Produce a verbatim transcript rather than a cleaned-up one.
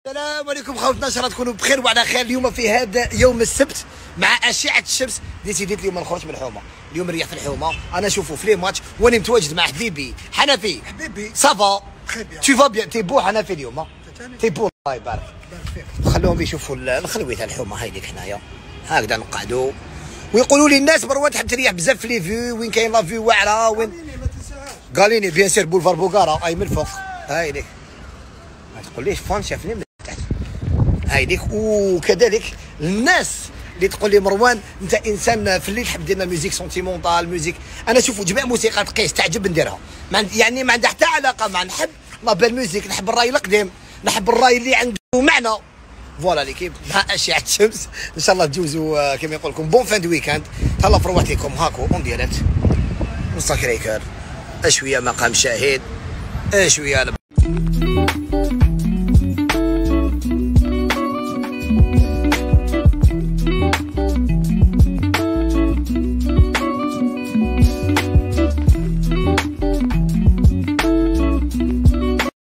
السلام عليكم خوتنا، ان شاء الله تكونوا بخير وعلى خير. اليوم في هذا يوم السبت مع اشعه الشمس ديسيديت اليوم ما نخرجش من الحومه. اليوم نريح في الحومه، انا نشوفوا في لي ماتش وانا متواجد مع حبيبي حنفي. حبيبي صافا تو فا بيان تي بو حنفي اليوم تي بو الله يبارك فيك. خلوهم يشوفوا الخلويه تاع الحومه هايديك حنايا هكذا نقعدوا ويقولوا لي الناس مروان تحب تريح بزاف في لي فيو. وين كاين لا فيو واعره وين ما تنساهاش قاليني بيان سير بولفار بوغارا اي من الفوق هايديك. ما تقوليش فان شافني من تحت هايديك. وكذلك الناس اللي تقول لي مروان انت انسان في الليل تحب دير ميوزيك سونتيمونتال ميوزيك. انا شوفوا جميع موسيقى تقيس تعجب نديرها، يعني ما عندها حتى علاقه مع نحب لا بال ميوزيك، نحب الراي القديم، نحب الراي اللي عنده معنى. فوالا ليكيب مع اشعه الشمس ان شاء الله تجوزوا كما يقول لكم بون فان دو ويكاند. تهلا في رواتكم هاكو اون ديريكت مستر كريكر اشويه مقام شاهد اشويه